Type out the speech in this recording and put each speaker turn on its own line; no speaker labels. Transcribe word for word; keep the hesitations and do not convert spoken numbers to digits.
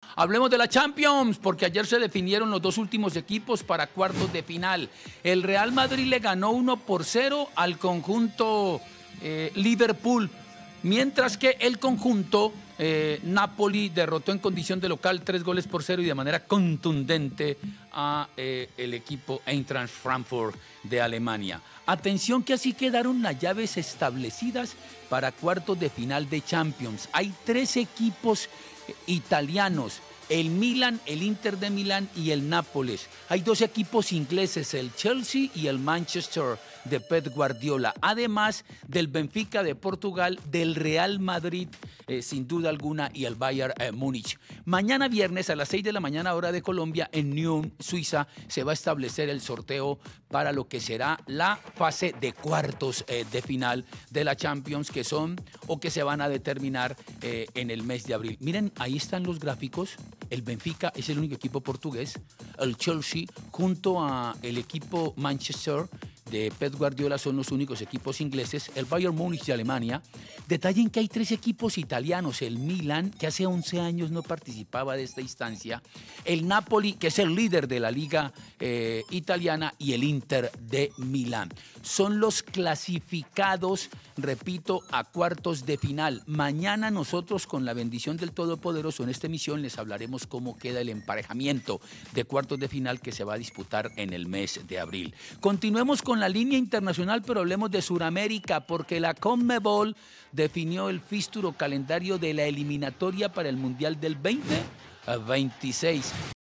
Hablemos de la Champions, porque ayer se definieron los dos últimos equipos para cuartos de final. El Real Madrid le ganó uno por cero al conjunto eh, Liverpool, mientras que el conjunto eh, Napoli derrotó en condición de local tres goles por cero y de manera contundente a eh, el equipo Eintracht Frankfurt de Alemania. Atención que así quedaron las llaves establecidas para cuartos de final de Champions. Hay tres equipos eh, italianos: el Milan, el Inter de Milán y el Nápoles. Hay dos equipos ingleses, el Chelsea y el Manchester de Pep Guardiola, además del Benfica de Portugal, del Real Madrid, eh, sin duda alguna, y el Bayern eh, Múnich. Mañana viernes a las seis de la mañana, hora de Colombia, en Nyon, Suiza, se va a establecer el sorteo para lo que será la fase de cuartos eh, de final de la Champions, que son o que se van a determinar eh, en el mes de abril. Miren, ahí están los gráficos. El Benfica es el único equipo portugués, el Chelsea junto a el equipo Manchester de Pep Guardiola son los únicos equipos ingleses, el Bayern Múnich de Alemania. Detallen que hay tres equipos italianos: el Milan, que hace once años no participaba de esta instancia, el Napoli, que es el líder de la liga eh, italiana, y el Inter de Milán. Son los clasificados, repito, a cuartos de final. Mañana nosotros, con la bendición del Todopoderoso, en esta emisión les hablaremos cómo queda el emparejamiento de cuartos de final que se va a disputar en el mes de abril. Continuemos con la línea internacional, pero hablemos de Sudamérica, porque la CONMEBOL definió el fixture calendario de la eliminatoria para el Mundial del veinte veintiséis.